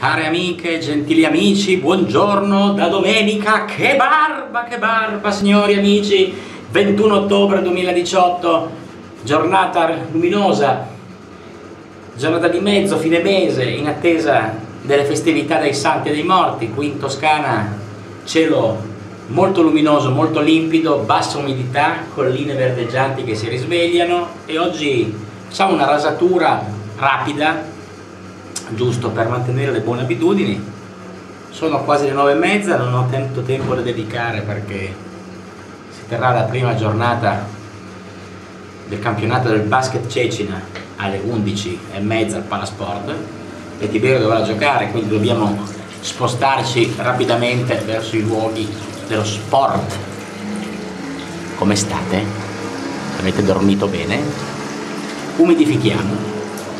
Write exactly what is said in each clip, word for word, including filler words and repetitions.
Care amiche, gentili amici, buongiorno da domenica. Che barba, che barba, signori amici. ventuno ottobre duemiladiciotto, giornata luminosa, giornata di mezzo, fine mese, in attesa delle festività dei Santi e dei Morti. Qui in Toscana cielo molto luminoso, molto limpido, bassa umidità, colline verdeggianti che si risvegliano, e oggi facciamo una rasatura rapida, giusto per mantenere le buone abitudini. Sono quasi le nove e mezza, non ho tanto tempo da dedicare perché si terrà la prima giornata del campionato del basket Cecina alle undici e mezza al Palasport, e Tiberio dovrà giocare, quindi dobbiamo spostarci rapidamente verso i luoghi dello sport. Come state? Avete dormito bene? Umidifichiamo.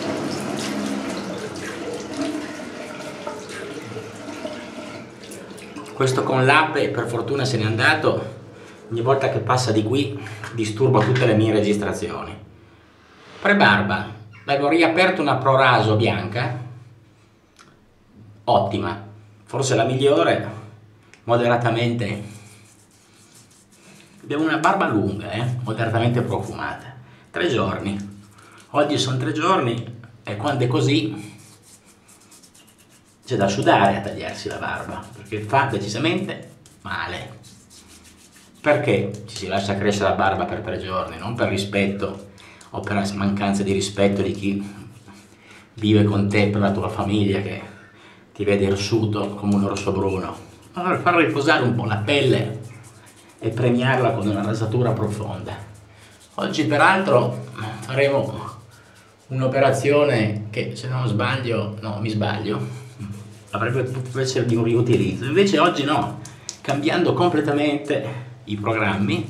Questo con l'ape per fortuna se n'è andato. Ogni volta che passa di qui disturba tutte le mie registrazioni. Pre-barba, avevo riaperto una Proraso bianca, ottima, forse la migliore, moderatamente. Abbiamo una barba lunga, eh? moderatamente profumata. Tre giorni. Oggi sono tre giorni e quando è così c'è da sudare a tagliarsi la barba, perché fa decisamente male. Perché ci si lascia crescere la barba per tre giorni? Non per rispetto o per la mancanza di rispetto di chi vive con te, per la tua famiglia che ti vede irsuto come un orso bruno, ma per far riposare un po' la pelle e premiarla con una rasatura profonda. Oggi peraltro faremo un'operazione che, se non sbaglio, no mi sbaglio, avrebbe potuto essere di un riutilizzo, invece oggi no, cambiando completamente i programmi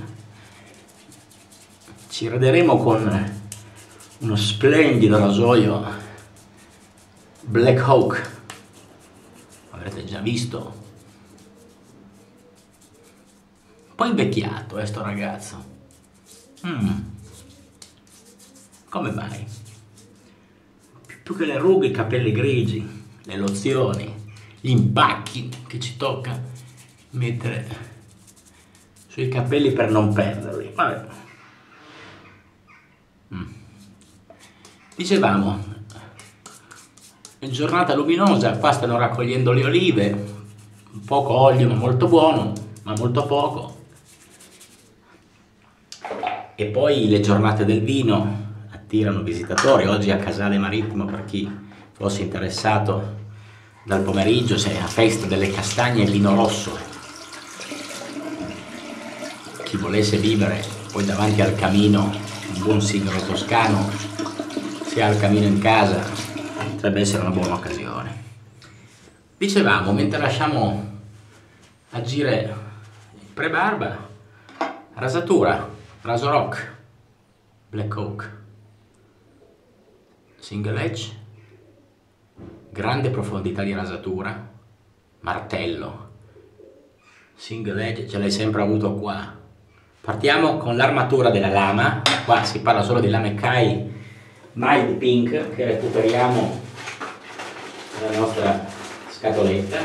ci raderemo con uno splendido rasoio Black Hawk, avrete già visto, un po' invecchiato eh, sto ragazzo. mm. Come mai? Più che le rughe, i capelli grigi, le lozioni, gli impacchi che ci tocca mettere sui capelli per non perderli. Vabbè. Mm. Dicevamo, giornata luminosa, qua stanno raccogliendo le olive, poco olio ma molto buono, ma molto poco. E poi le giornate del vino attirano visitatori. Oggi a Casale Marittimo, per chi fosse interessato, dal pomeriggio c'è la festa delle castagne e vino rosso. Chi volesse vivere poi davanti al camino un buon sigaro toscano, se ha il camino in casa, potrebbe essere una buona occasione. Dicevamo, mentre lasciamo agire il pre-barba, rasatura, raso rock, Black Hawk, single edge, grande profondità di rasatura, martello, single edge, ce l'hai sempre avuto qua. Partiamo con l'armatura della lama. Qua si parla solo di lame Kai Mild Pink che recuperiamo nella nostra scatoletta,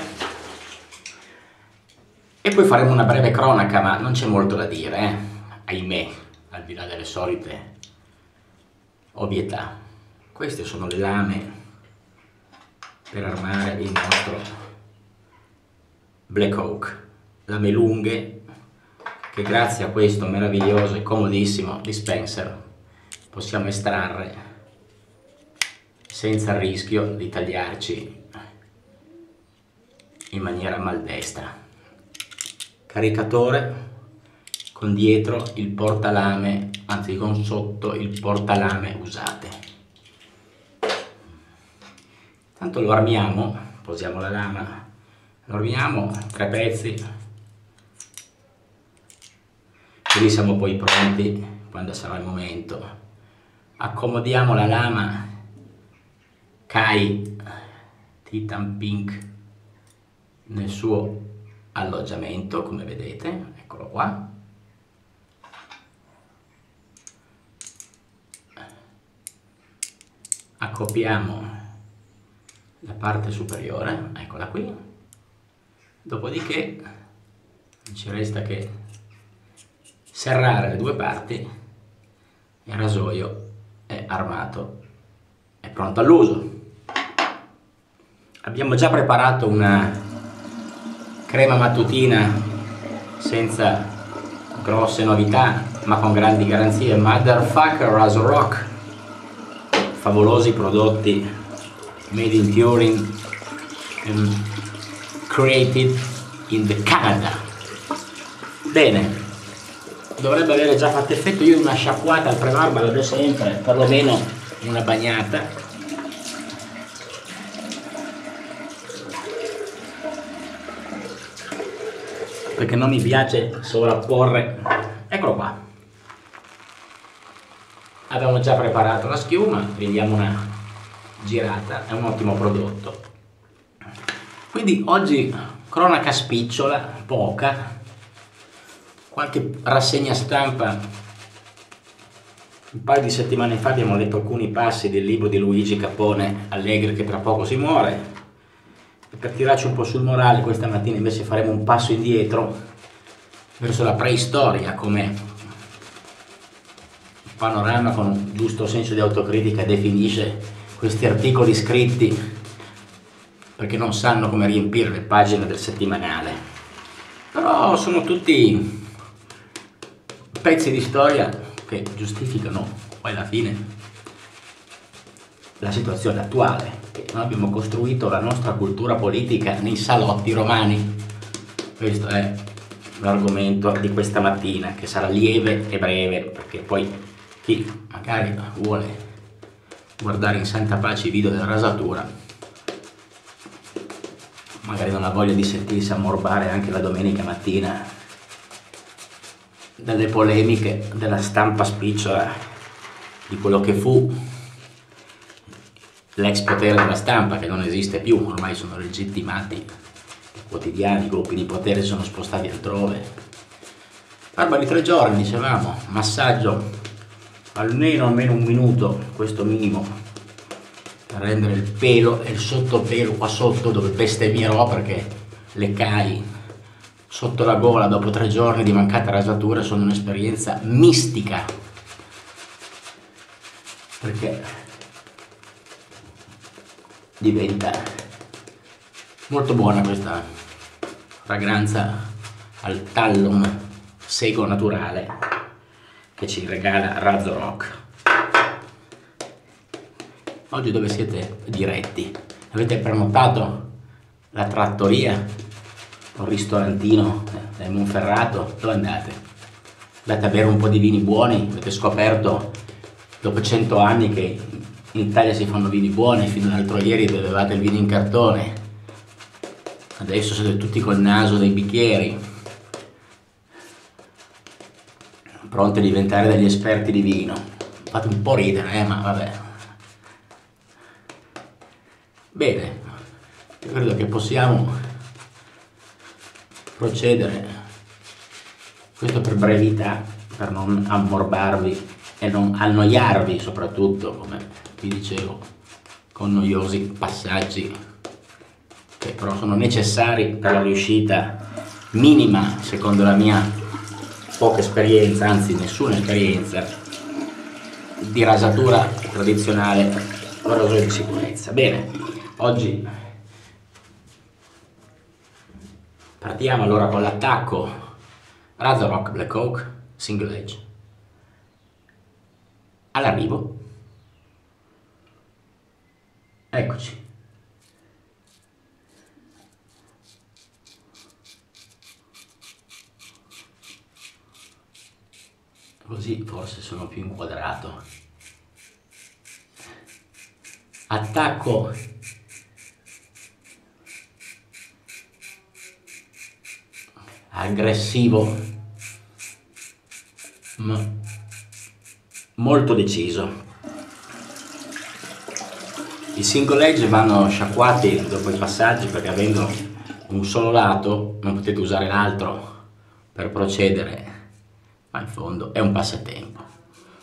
e poi faremo una breve cronaca, ma non c'è molto da dire, eh? Ahimè, al di là delle solite ovvietà. Queste sono le lame per armare il nostro Black Hawk, lame lunghe che grazie a questo meraviglioso e comodissimo dispenser possiamo estrarre senza il rischio di tagliarci in maniera maldestra. Caricatore con dietro il portalame, anzi con sotto il portalame usate. Tanto lo armiamo, posiamo la lama, lo armiamo tre pezzi, così siamo poi pronti quando sarà il momento. Accomodiamo la lama Kai Titan Pink nel suo alloggiamento, come vedete, eccolo qua. Accoppiamo la parte superiore, eccola qui. Dopodiché non ci resta che serrare le due parti e il rasoio è armato, è pronto all'uso. Abbiamo già preparato una crema mattutina senza grosse novità ma con grandi garanzie. Motherfucker RazoRock, favolosi prodotti made in Turin and created in the Canada. Bene, dovrebbe avere già fatto effetto. Io una sciacquata al prebarba la do sempre, perlomeno una bagnata. Perché non mi piace sovrapporre. Eccolo qua. Abbiamo già preparato la schiuma, gli diamo una girata, è un ottimo prodotto. Quindi oggi cronaca spicciola, poca, qualche rassegna stampa. Un paio di settimane fa abbiamo letto alcuni passi del libro di Luigi Capone, Allegri che tra poco si muore. E per tirarci un po' sul morale, questa mattina invece faremo un passo indietro verso la preistoria, come Panorama con un giusto senso di autocritica definisce questi articoli scritti, perché non sanno come riempire le pagine del settimanale. Però sono tutti pezzi di storia che giustificano poi alla fine la situazione attuale. Noi abbiamo costruito la nostra cultura politica nei salotti romani. Questo è l'argomento di questa mattina, che sarà lieve e breve, perché poi chi magari vuole guardare in santa pace i video della rasatura magari non ha voglia di sentirsi ammorbare anche la domenica mattina dalle polemiche della stampa spicciola di quello che fu l'ex potere della stampa, che non esiste più, ormai sono legittimati i quotidiani, i gruppi di potere sono spostati altrove. Barba di tre giorni, dicevamo, massaggio almeno almeno un minuto, questo minimo, per rendere il pelo e il sottopelo qua sotto, dove bestemmierò perché le cali sotto la gola dopo tre giorni di mancata rasatura sono un'esperienza mistica, perché diventa molto buona questa fragranza al tallum sego naturale che ci regala RazoRock. Oggi dove siete diretti? Avete prenotato la trattoria? Un ristorantino del Monferrato? Dove andate? Andate a bere un po' di vini buoni? Avete scoperto dopo cento anni che in Italia si fanno vini buoni? Fino all'altro ieri bevevate il vino in cartone, adesso siete tutti col naso nei bicchieri, pronti a diventare degli esperti di vino. Fate un po' ridere, eh, ma vabbè. Bene, io credo che possiamo procedere, questo per brevità, per non ammorbarvi e non annoiarvi, soprattutto, come vi dicevo, con noiosi passaggi che però sono necessari per la riuscita minima, secondo la mia poca esperienza, anzi nessuna esperienza, di rasatura tradizionale con rasoio di sicurezza. Bene, oggi partiamo allora con l'attacco RazoRock Black Oak Single Edge. All'arrivo, eccoci. Così forse sono più inquadrato. Attacco aggressivo ma molto deciso. I single edge vanno sciacquati dopo i passaggi, perché avendo un solo lato non potete usare l'altro per procedere, ma in fondo è un passatempo.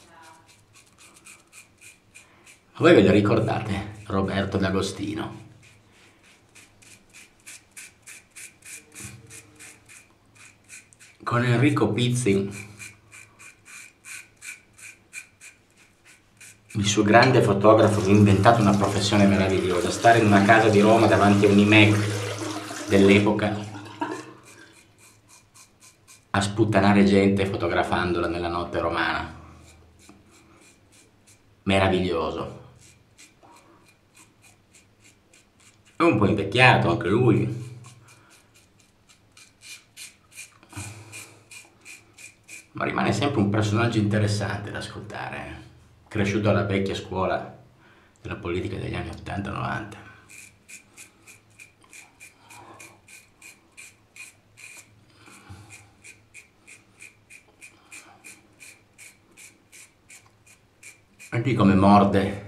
Voi ve lo ricordate Roberto D'Agostino? con Enrico Pizzi, il suo grande fotografo che ha inventato una professione meravigliosa, stare in una casa di Roma davanti a un I M E C dell'epoca a sputtanare gente fotografandola nella notte romana. Meraviglioso. È un po' invecchiato anche lui. Ma rimane sempre un personaggio interessante da ascoltare, cresciuto alla vecchia scuola della politica degli anni ottanta novanta. Anche come morde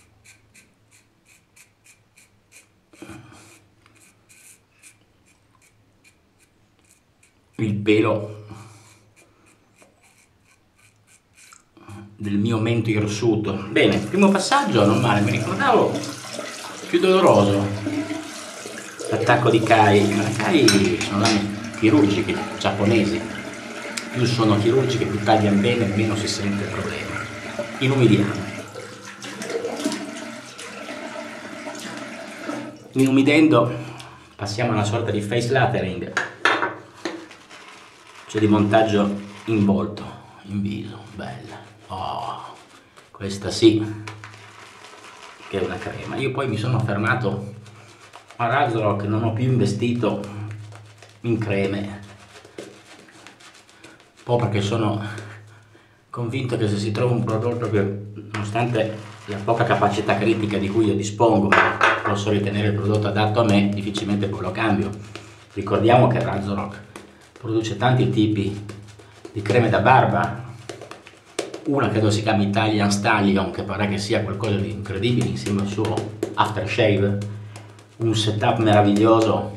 il pelo del mio mento irsuto. Bene, primo passaggio non male, mi ricordavo più doloroso l'attacco di Kai, ma le Kai sono lame chirurgiche giapponesi, più sono chirurgiche più tagliano bene meno si sente il problema. Inumidiamo. Inumidendo passiamo a una sorta di face lathering, cioè di montaggio in volto, in viso, bella. Oh, questa sì che è una crema. Io poi mi sono fermato a Razorok, non ho più investito in creme, un po' perché sono convinto che se si trova un prodotto che, nonostante la poca capacità critica di cui io dispongo, posso ritenere il prodotto adatto a me, difficilmente poi lo cambio. Ricordiamo che Razorok produce tanti tipi di creme da barba, una credo si chiami Italian Stallion, che pare che sia qualcosa di incredibile insieme al suo aftershave, un setup meraviglioso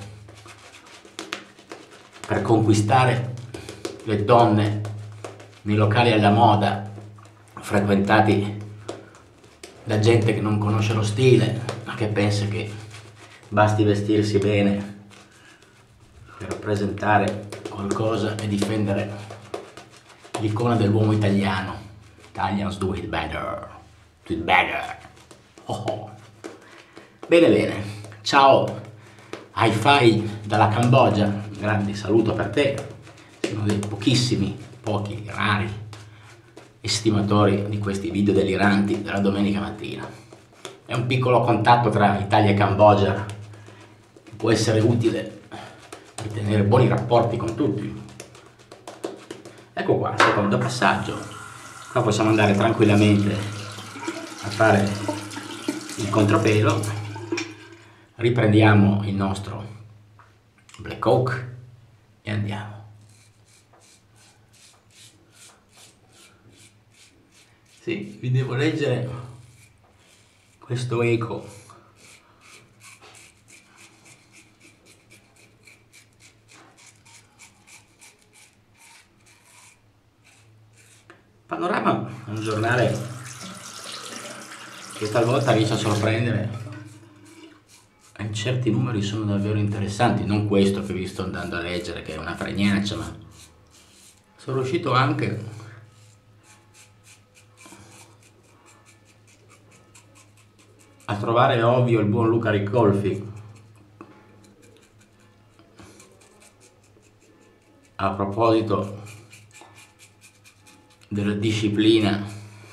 per conquistare le donne nei locali alla moda frequentati da gente che non conosce lo stile, ma che pensa che basti vestirsi bene per rappresentare qualcosa e difendere l'icona dell'uomo italiano. Italians do it better, do it better. Oh oh. Bene bene, ciao, hi-fi dalla Cambogia, grande saluto per te, sono dei pochissimi, pochi, rari estimatori di questi video deliranti della domenica mattina. È un piccolo contatto tra Italia e Cambogia che può essere utile per tenere buoni rapporti con tutti. Ecco qua, secondo passaggio. Qua possiamo andare tranquillamente a fare il contropelo, riprendiamo il nostro Black Oak e andiamo. Sì, vi devo leggere questo eco. Panorama è un giornale che talvolta riesce a sorprendere e certi numeri sono davvero interessanti, non questo che vi sto andando a leggere che è una fregnaccia, ma sono riuscito anche a trovare ovvio il buon Luca Ricolfi a proposito della disciplina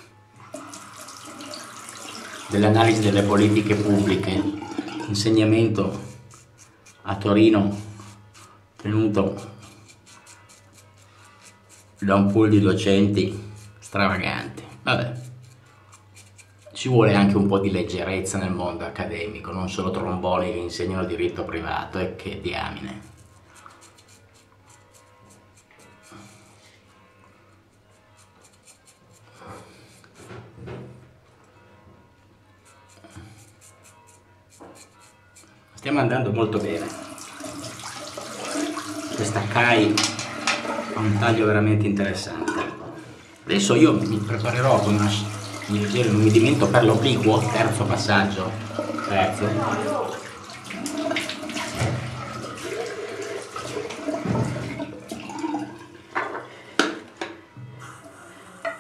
dell'analisi delle politiche pubbliche, insegnamento a Torino tenuto da un pool di docenti stravaganti. Vabbè, ci vuole anche un po' di leggerezza nel mondo accademico, non solo tromboni che insegnano diritto privato, e che diamine. Stiamo andando molto bene. Questa Kai ha un taglio veramente interessante. Adesso io mi preparerò con una, un leggero inumidimento per l'obliquo, terzo passaggio, terzo.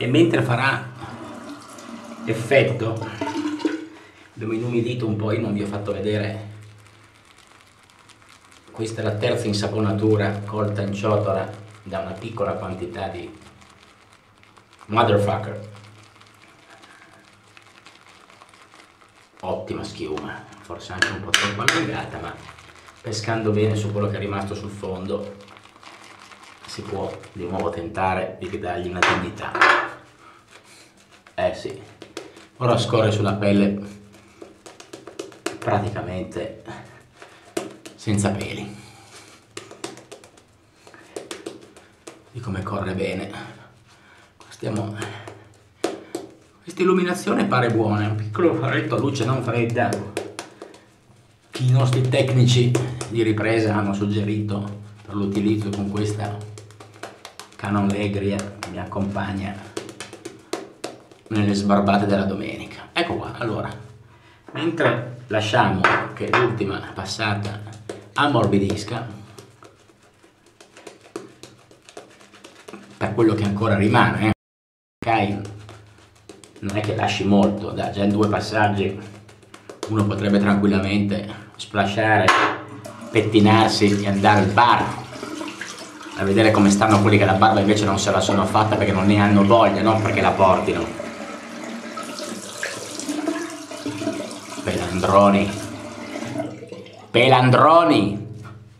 E mentre farà effetto, abbiamo inumidito un po', io non vi ho fatto vedere, questa è la terza insaponatura colta in ciotola da una piccola quantità di motherfucker. Ottima schiuma, forse anche un po' troppo allungata, ma pescando bene su quello che è rimasto sul fondo si può di nuovo tentare di dargli una dignità. Eh sì, ora scorre sulla pelle praticamente senza peli. Di come corre bene. Stiamo... Questa illuminazione pare buona, un piccolo faretto a luce non fredda che i nostri tecnici di ripresa hanno suggerito per l'utilizzo con questa Canon Legria che mi accompagna nelle sbarbate della domenica. Ecco qua, allora, mentre lasciamo che l'ultima passata ammorbidisca, per quello che ancora rimane, eh, ok? Non è che lasci molto, da già in due passaggi uno potrebbe tranquillamente splashare, pettinarsi e andare al bar a vedere come stanno quelli che la barba invece non se la sono fatta perché non ne hanno voglia, non perché la portino. Pelandroni, pelandroni.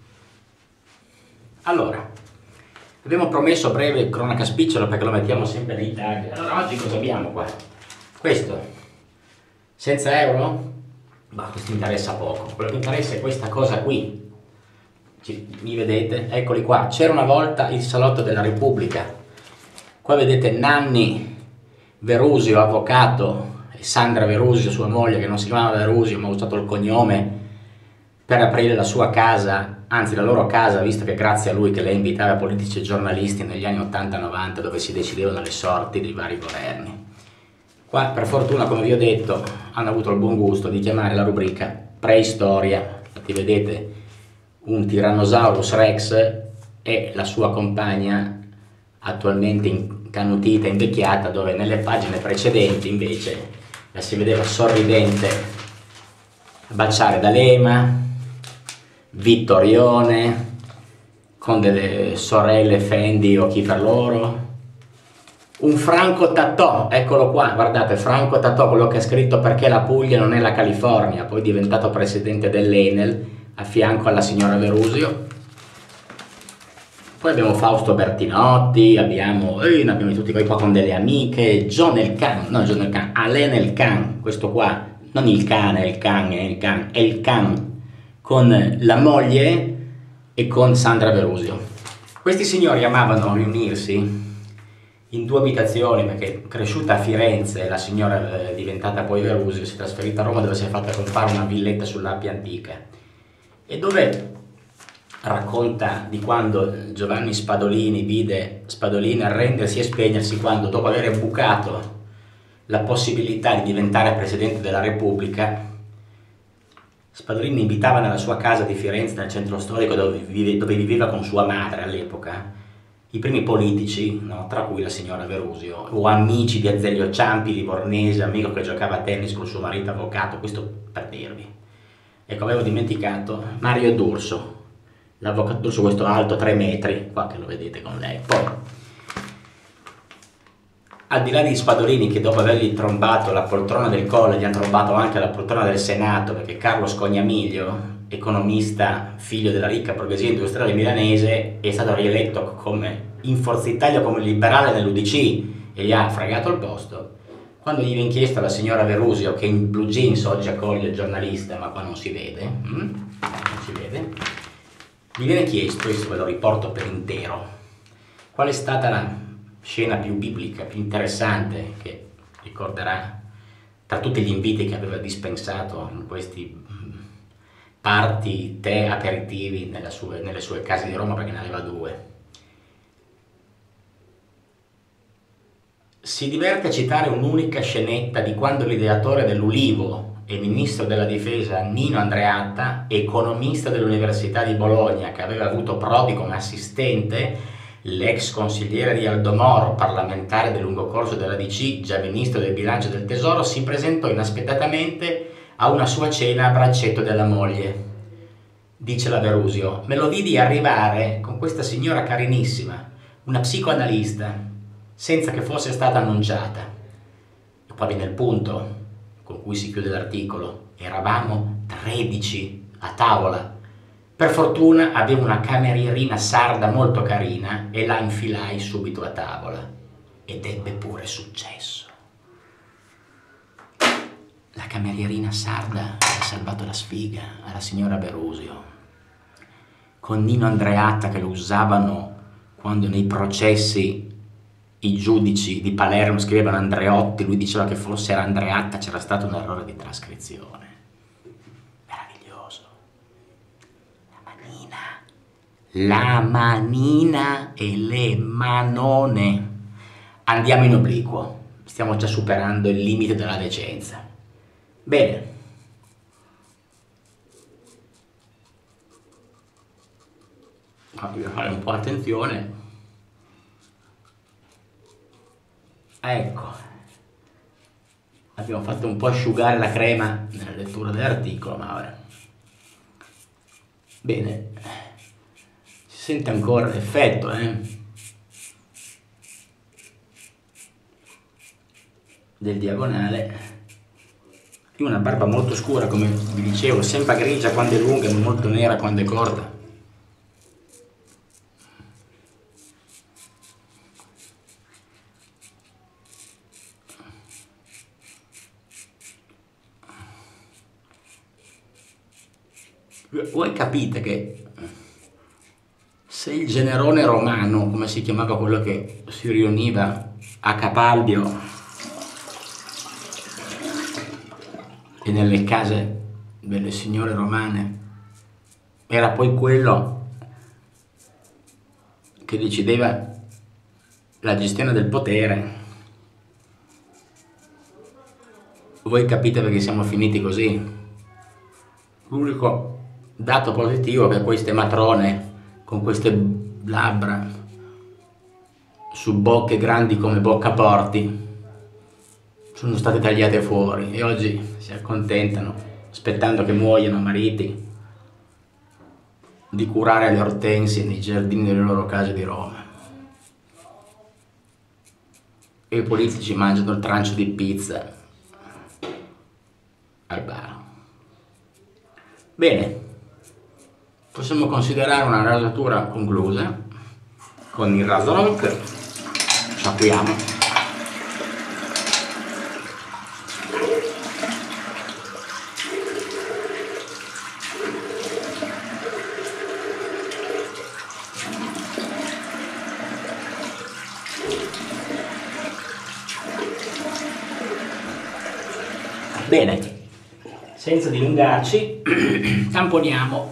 Allora, abbiamo promesso breve cronaca spicciola perché lo mettiamo sempre nei tag. Allora oggi cosa abbiamo qua? Questo, senza euro? Ma questo interessa poco. Quello che interessa è questa cosa qui. Ci, mi vedete? Eccoli qua. C'era una volta il Salotto della Repubblica. Qua vedete Nanni Verusio, avvocato, e Sandra Verusio, sua moglie, che non si chiamava Verusio ma ha usato il cognome per aprire la sua casa, anzi la loro casa, visto che grazie a lui che lei invitava politici e giornalisti negli anni ottanta novanta dove si decidevano le sorti dei vari governi. Qua per fortuna, come vi ho detto, hanno avuto il buon gusto di chiamare la rubrica preistoria. Infatti vedete un Tyrannosaurus Rex e la sua compagna attualmente incanutita, invecchiata, dove nelle pagine precedenti invece la si vedeva sorridente baciare D'Alema, Vittorione, con delle sorelle Fendi o chi per loro. Un Franco Tattò, eccolo qua, guardate, Franco Tattò, quello che ha scritto perché la Puglia non è la California, poi diventato presidente dell'Enel a fianco alla signora Verusio. Poi abbiamo Fausto Bertinotti, abbiamo, eh, ne abbiamo tutti qua con delle amiche, John El Khan, no John El Khan, Alain El Khan, questo qua, non il cane, il Khan, è il Khan, è il Khan, con la moglie e con Sandra Verusio. Questi signori amavano riunirsi in due abitazioni perché cresciuta a Firenze, la signora è diventata poi Verusio, si è trasferita a Roma dove si è fatta comprare una villetta sull'Appia Antica e dove racconta di quando Giovanni Spadolini vide Spadolini arrendersi e spegnersi quando, dopo aver bucato la possibilità di diventare Presidente della Repubblica, Spadolini invitava nella sua casa di Firenze, nel centro storico dove, vive, dove viveva con sua madre all'epoca, i primi politici, no, tra cui la signora Verusio, o amici di Azeglio Ciampi, Livornese, amico che giocava a tennis con suo marito avvocato, questo per dirvi. Ecco, avevo dimenticato Mario D'Urso, l'avvocato D'Urso, questo alto tre metri, qua che lo vedete con lei. Poi, al di là di Spadolini che dopo avergli trombato la poltrona del Colle gli hanno trombato anche la poltrona del Senato, perché Carlo Scognamiglio, economista, figlio della ricca borghesia industriale milanese, è stato rieletto come in Forza Italia come liberale nell'U D C e gli ha fregato il posto. Quando gli viene chiesto alla signora Verusio, che in blue jeans oggi accoglie il giornalista, ma qua non si vede, mm? non si vede, gli viene chiesto, questo ve lo riporto per intero, qual è stata la scena più biblica, più interessante che ricorderà tra tutti gli inviti che aveva dispensato in questi party, tè, aperitivi nelle sue, nelle sue case di Roma, perché ne aveva due. Si diverte a citare un'unica scenetta di quando l'ideatore dell'Ulivo e ministro della difesa Nino Andreatta, economista dell'Università di Bologna che aveva avuto Prodi come assistente, l'ex consigliere di Aldo Moro, parlamentare del lungo corso della D C, già ministro del bilancio del tesoro, si presentò inaspettatamente a una sua cena a braccetto della moglie. Dice la Verusio, me lo vidi arrivare con questa signora carinissima, una psicoanalista, senza che fosse stata annunciata. E poi viene il punto con cui si chiude l'articolo. Eravamo tredici a tavola. Per fortuna avevo una camerierina sarda molto carina e la infilai subito a tavola. Ed ebbe pure successo. La camerierina sarda ha salvato la sfiga alla signora Verusio. Con Nino Andreatta che lo usavano quando nei processi i giudici di Palermo scrivevano Andreotti, lui diceva che forse era Andreatta, c'era stato un errore di trascrizione. Meraviglioso. La manina. La manina e le manone. Andiamo in obliquo. Stiamo già superando il limite della decenza. Bene. Ah, devo fare un po' attenzione. Ecco. Abbiamo fatto un po' asciugare la crema nella lettura dell'articolo, ma vabbè. Bene. Si sente ancora l'effetto, eh? Del diagonale. Io ho una barba molto scura, come vi dicevo, sempre grigia quando è lunga e molto nera quando è corta. Voi capite che se il generone romano, come si chiamava quello che si riuniva a Capalbio e nelle case delle signore romane, era poi quello che decideva la gestione del potere, voi capite perché siamo finiti così. L'unico dato positivo è che queste matrone con queste labbra su bocche grandi come boccaporti sono state tagliate fuori e oggi si accontentano, aspettando che muoiano mariti, di curare le ortensie nei giardini delle loro case di Roma. E i politici mangiano il trancio di pizza al bar. Bene, possiamo considerare una rasatura conclusa con il rasoronk. Sciacquiamo. Bene, senza dilungarci, tamponiamo.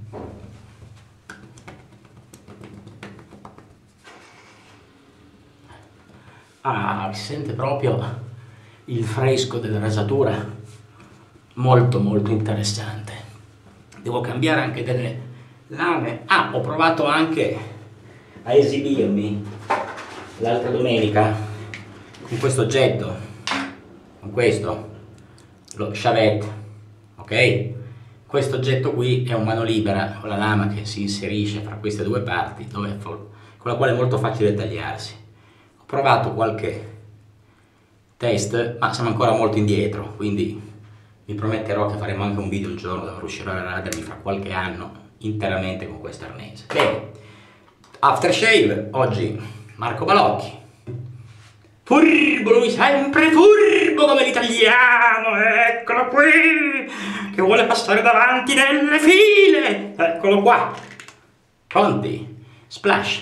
Ah, si sente proprio il fresco della rasatura, molto molto interessante. Devo cambiare anche delle lame. Ah, ho provato anche a esibirmi l'altra domenica con questo oggetto, con questo, lo chavette, ok? Questo oggetto qui è un mano libera con la lama che si inserisce fra queste due parti, dove, con la quale è molto facile tagliarsi. Ho provato qualche test, ma siamo ancora molto indietro, quindi vi prometterò che faremo anche un video un giorno dove riuscirò a radermi fra qualche anno interamente con questo arnese. Bene, aftershave, oggi Marco Balocchi. Furbo, lui sempre furbo come l'italiano, eccolo qui, che vuole passare davanti nelle file, eccolo qua. Pronti? Splash.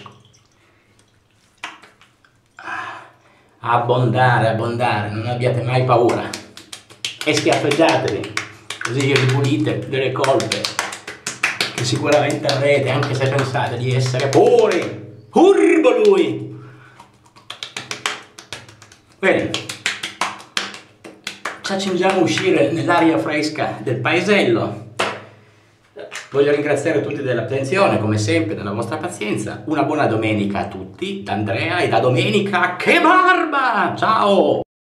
Abbondare, abbondare, non abbiate mai paura e schiaffeggiatevi, così vi ripulite delle colpe che sicuramente avrete, anche se pensate di essere puri. Furbo lui! Bene, ci accingiamo a uscire nell'aria fresca del paesello. Voglio ringraziare tutti dell'attenzione, come sempre, della vostra pazienza. Una buona domenica a tutti, da Andrea e da Domenica. Che barba! Ciao!